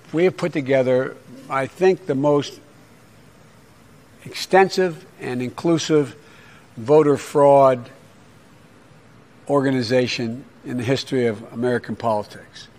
we have put together, I think, the most extensive and inclusive voter fraud organization in the history of American politics.